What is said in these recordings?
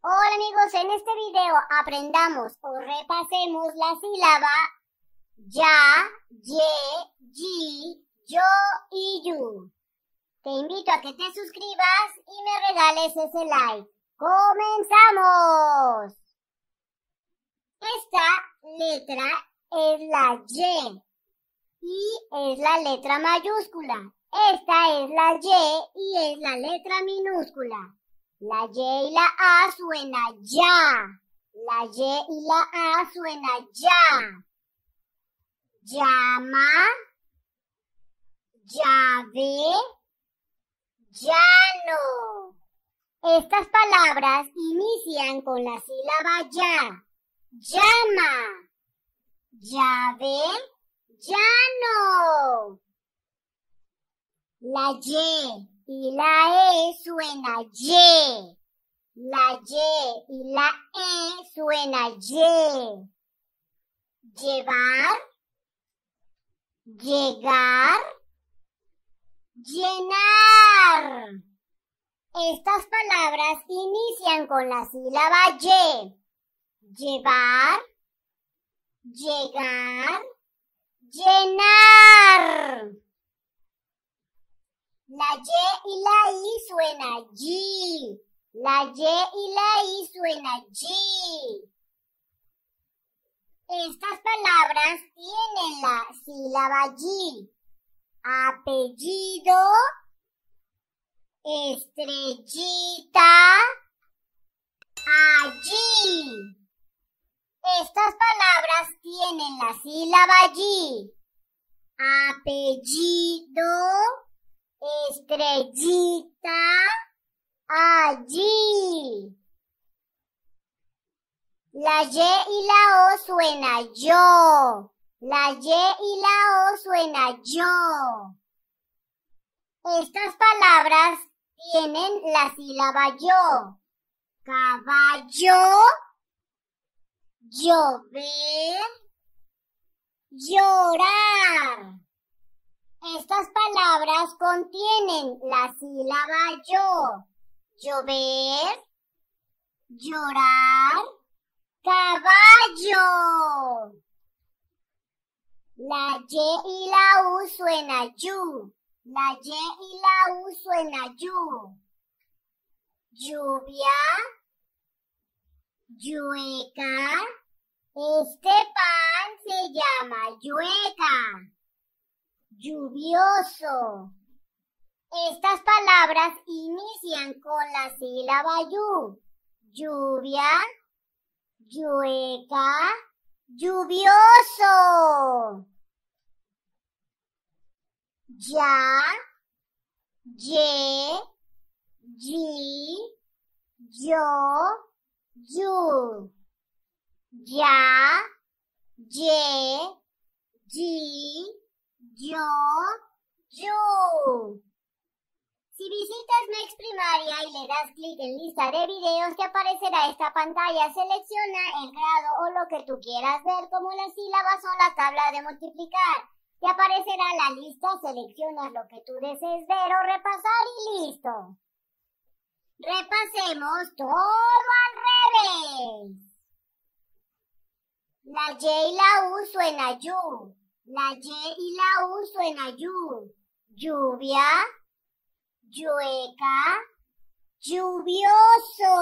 Hola amigos, en este video aprendamos o repasemos la sílaba ya, ye, yi, yo y yu. Te invito a que te suscribas y me regales ese like. ¡Comenzamos! Esta letra es la y es la letra mayúscula. Esta es la y y es la letra minúscula. La Y y la A suena ya. La Y y la A suena ya. Llama, llave, llano. Estas palabras inician con la sílaba ya. Llama, llave, llano. La y la E suena ye. La Y y la E suena ye. Llevar, llegar, llenar. Estas palabras inician con la sílaba y. Llevar, llegar, llenar. La Y y la I suena yi. La Y y la I suena yi. Estas palabras tienen la sílaba yi. Apellido, estrellita, allí. Estas palabras tienen la sílaba yi. Apellido, estrellita, allí. La Y y la O suena yo. La Y y la O suena yo. Estas palabras tienen la sílaba yo. Caballo, llover, llorar. Estas palabras contienen la sílaba yo. Llover, llorar, caballo. La Y y la U suena yu. La Y y la U suena yu. Lluvia, llueca. Este pan se llama llueca. Lluvioso. Estas palabras inician con la sílaba yu. Lluvia, llueca, lluvioso. Ya, ye, yi, yo, yu. Ya, ye, yi, yo, yu. Si visitas Mex Primaria y le das clic en lista de videos, te aparecerá esta pantalla. Selecciona el grado o lo que tú quieras ver, como las sílabas o la tabla de multiplicar. Te aparecerá la lista, seleccionas lo que tú desees ver o repasar y listo. Repasemos todo al revés. La Y y la U suena yu. La Y y la U suena yu. Lluvia, llueca, lluvioso.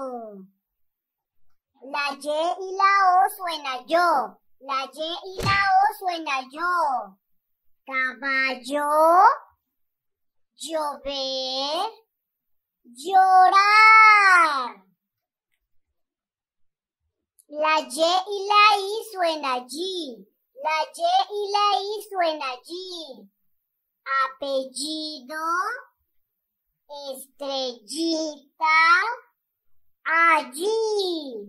La Y y la O suena yo. La Y y la O suena yo. Caballo, llover, llorar. La Y y la I suena yi. La Y y la I suena yi. Apellido, estrellita, allí.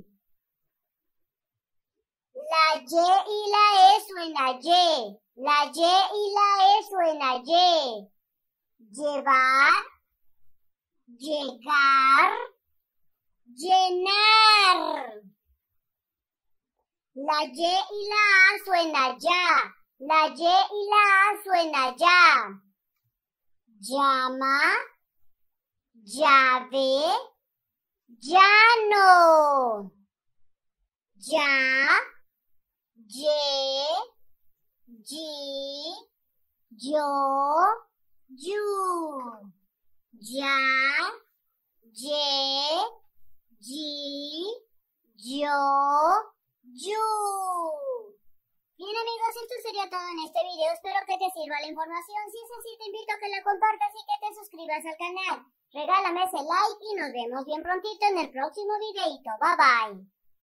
La Y y la E suena ye. La Y y la E suena ye. Llevar, llegar, llenar. La Y y la A suena ya. La Y y la A suena ya. Llama, llave, llano. Ya, ye, yi, yo, yu. Ya, ye, yi, yo, yu. Bien amigos, esto sería todo en este video. Espero que te sirva la información. Si es así, te invito a que la compartas y que te suscribas al canal. Regálame ese like y nos vemos bien prontito en el próximo videito. Bye bye.